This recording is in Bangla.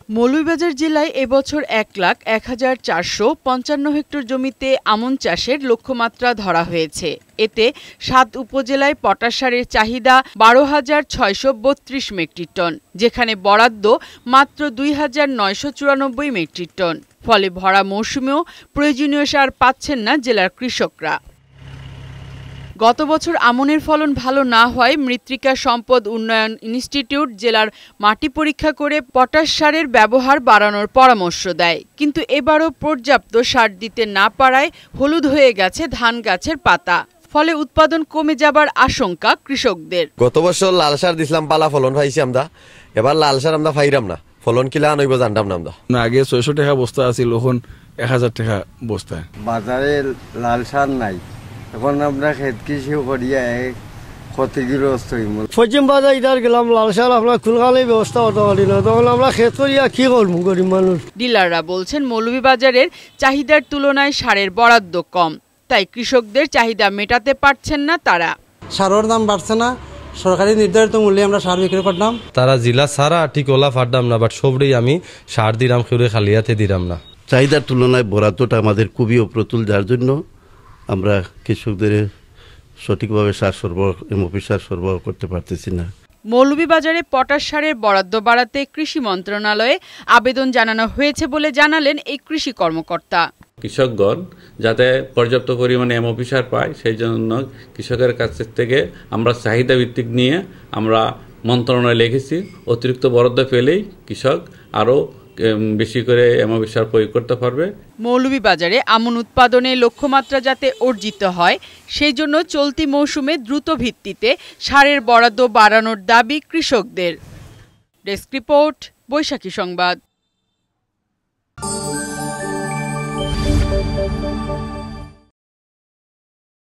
মৌলভীবাজার জেলায় এবছর ১,০১,৪৫৫ হেক্টর জমিতে আমন চাষের লক্ষ্যমাত্রা ধরা হয়েছে। এতে ৭ উপজেলায় পটাশ সারের চাহিদা ১২,৬৩২ মেট্রিক টন, যেখানে বরাদ্দ মাত্র ২,৯৯৪ মেট্রিক টন। ফলে ভরা মৌসুমেও প্রয়োজনীয় সার পাচ্ছেন না জেলার কৃষকরা। গত বছর আমনের ফলন ভালো না হওয়ায় মৃত্তিকা সম্পদ উন্নয়ন ইনস্টিটিউট জেলার মাটি পরীক্ষা করে পটাশ সারের ব্যবহার বাড়ানোর পরামর্শ দেয়, কিন্তু এবারও পর্যাপ্ত সার দিতে না পারায় হলুদ হয়ে গেছে ধান গাছের পাতা। ফলে উৎপাদন কমে যাবার আশঙ্কা কৃষকদের। গত বছর লাল সার দিছিলাম, পালা ফলন পাইছি আমরা, এবার লাল সার আমরা পাইরাম না, ফলন কিলা আনইব জানতাম না আমরা। আগে ৬০০ টাকা বস্তা আছিল, এখন ১,০০০ টাকা বস্তা। বাজারে লাল সার নাই, এখন আমরা ক্ষেত কৃষি করিয়া ক্ষতিগ্রস্ত হইম। পশ্চিম বাজার ইধার গেলাম, লাল সার আপনার খুলখালে ব্যবস্থা হতে পারি না, তখন আমরা ক্ষেত করিয়া কি করবো গরিব মানুষ। ডিলাররা বলছেন মৌলভীবাজারের চাহিদার তুলনায় সারের বরাদ্দ কম, তাই কৃষকদের চাহিদা মেটাতে পারছেন না তারা। সারের দাম বাড়ছে না, সরকারি নির্ধারিত মূল্যে আমরা সার বিক্রি করতাম। তারা জিলা সারা ঠিক ওলা ফাটতাম না, বাট সবরেই আমি সার দিলাম, খেয়ে খালিয়াতে দিলাম না। চাহিদার তুলনায় বরাদ্দটা আমাদের খুবই অপ্রতুল, যার জন্য আমরা কৃষকদের সঠিকভাবে সার সরবরাহ, এমওপি সার সরবরাহ করতে পারতেছি না। মৌলভীবাজারে পটাশ সারের বরাদ্দ বাড়াতে কৃষি মন্ত্রণালয়ে আবেদন জানানো হয়েছে বলে জানালেন এই কৃষি কর্মকর্তা। কৃষকগণ যাতে পর্যাপ্ত পরিমাণে এমওপি সার পায়, সেই জন্য কৃষকের কাছ থেকে আমরা চাহিদা ভিত্তিক নিয়ে আমরা মন্ত্রণালয়ে লিখেছি, অতিরিক্ত বরাদ্দ পেলেই কৃষক আরও বেশি করে এমওপি সার প্রয়োগ করতে পারবে। মৌলভীবাজারে আমন উৎপাদনে লক্ষ্যমাত্রা যাতে অর্জিত হয়, সেই জন্য চলতি মৌসুমে দ্রুত ভিত্তিতে সারের বরাদ্দ বাড়ানোর দাবি কৃষকদের। ডেস্ক রিপোর্ট, বৈশাখী সংবাদ।